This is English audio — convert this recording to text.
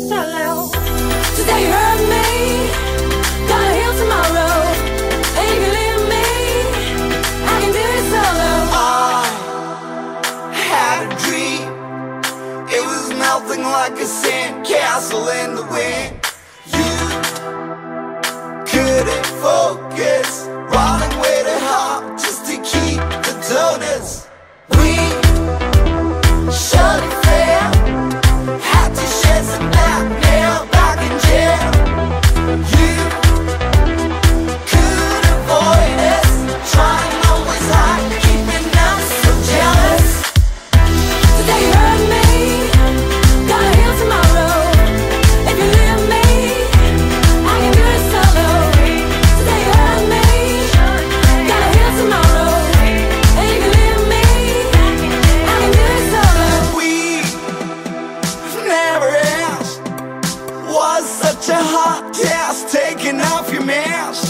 solo. Today you hurt me, gonna heal tomorrow. And you can leave me, I can do it solo. I had a dream, it was melting like a sandcastle in the wind. You couldn't focus, running way too hard just to keep the donuts. We shut it fair, had to shed some blackmail back in jail. You could avoid us, trying always hard, keeping us so jealous. Today you hurt me, gonna heal tomorrow. If you leave me, I can do it solo. Today you hurt me, gonna heal tomorrow. And you can leave me, I can do it solo. We never asked, was such a hot task taking off your mask.